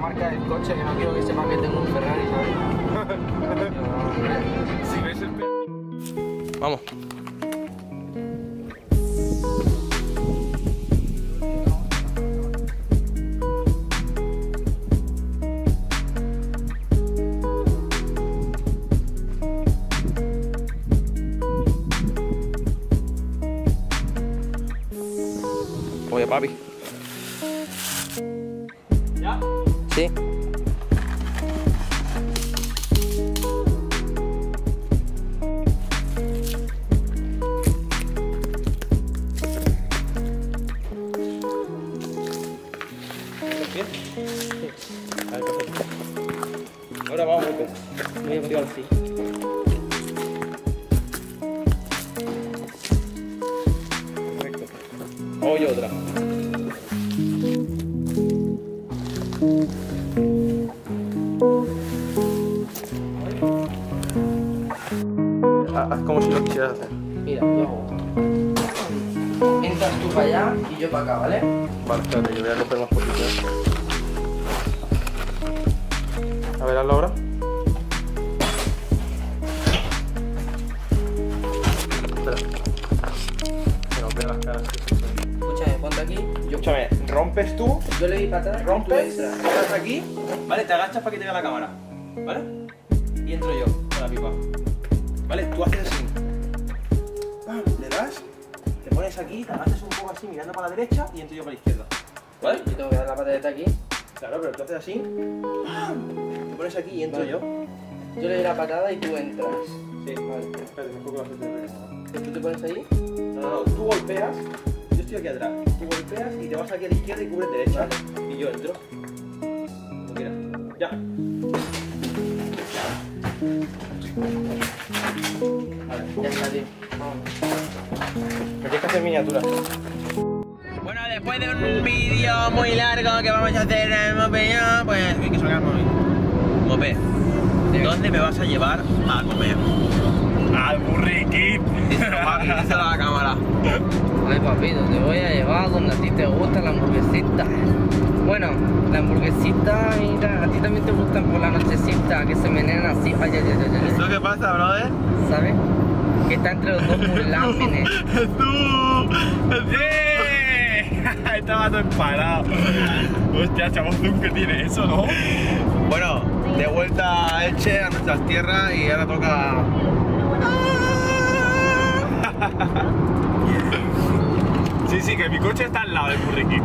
marca del coche, que no quiero que sepan que tengo un Ferrari, ¿sabes? Si ves el... Vamos. Oye, papi. ¿Ya? Sí. ¿Bien? A ver, perfecto. Ahora vamos, golpes. Voy a pegar así. Perfecto. Hoy otra. Haz como si lo quisieras hacer. Mira, yo hago. Entras tú para allá y yo para acá, ¿vale? Vale, espérate, yo voy a coger más poquito. A ver, hazlo ahora. Espera. Me rompen las caras. Escúchame, ponte aquí. Escúchame, rompes tú, Yo le di para atrás. rompes, tú entras. estás aquí, ¿vale? Te agachas para que te vea la cámara, ¿vale? Y entro yo con la pipa. ¿Vale? Tú haces así. ¡Pam! Le das, te pones aquí, te agachas un poco así mirando para la derecha y entro yo para la izquierda. ¿Vale? Yo tengo que dar la patadeta aquí. Claro, pero tú haces así. ¡Pam! Te pones aquí y entro Vale. yo. Yo le di la patada y tú entras. Sí. Vale. Espérate, mejor que lo haces de la cámara. ¿Tú te pones ahí? No, no, tú golpeas, yo estoy aquí atrás. Tú golpeas y te vas aquí a la izquierda y cubres derecha. Y yo entro. Como quieras. Ya. Vale. Ya está, tío. Vamos. Me tienes que hacer miniaturas. Bueno, después de un vídeo muy largo que vamos a hacer en Mopé, pues... Uy, que salga el móvil. Mopé, ¿dónde me vas a llevar a comer? ¡Al burriquín! Díselo, papi, díselo a la cámara. Ay, papito, te voy a llevar donde a ti te gusta la hamburguesita. Bueno, la hamburguesita, mira, a ti también te gustan por la nochecita, que se menean así. Ay, ay, ay, ay, ay. ¿Eso qué pasa, brother? ¿Sabes? Que está entre los dos láminas. ¡Tú! ¡Sí! Estaba todo emparado. Hostia, chavos, ¿qué tiene eso, no? Bueno, de vuelta a Elche, a nuestras tierras, y ahora toca... Sí, sí, que mi coche está al lado del burriquín.